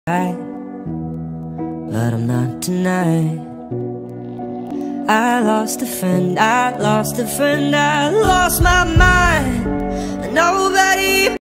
but I'm not tonight. I lost a friend, I lost a friend, I lost my